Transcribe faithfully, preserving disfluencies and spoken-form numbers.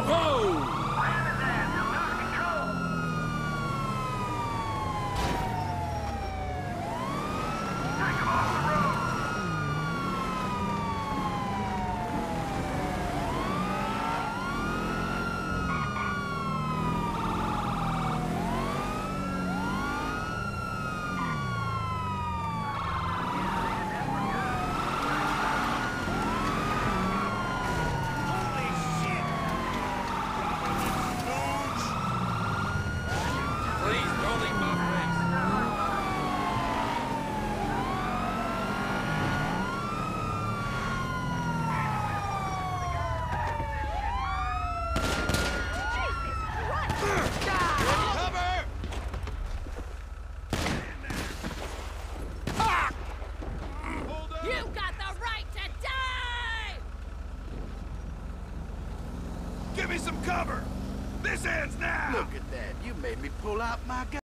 Whoa! Give me some cover! This ends now! Look at that. You made me pull out my gun.